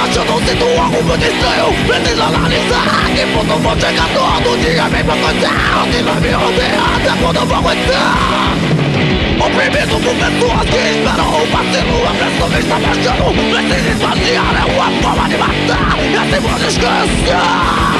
achando um sinto algo muito estranho. Preciso analisar que ponto vou chegar todo dia. Vem pra coisar, se vai me rodear até quando eu vou aguentar. Oprimido por pessoas que esperam o vacilo. A pressão me está baixando. Preciso esvaziar, é uma forma de matar. E assim vou descansar.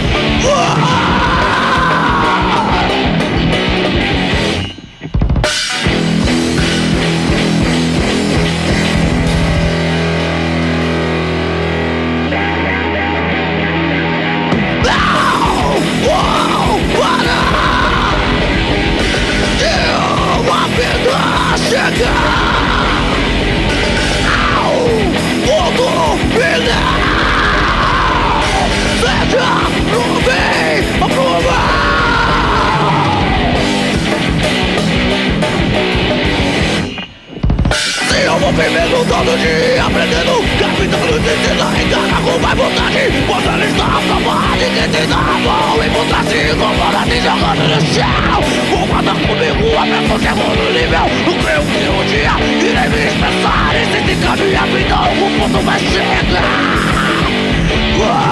Vivendo todo dia, aprendendo, capitando, ensinando, encara com mais vontade. Você está acabado de tentar bom e vontade, comparado e jogando no chão. Vou matar comigo, a pressão chegou no nível. Não creio que um dia irei me expressar. E se ficar minha vida, algum ponto vai chegar.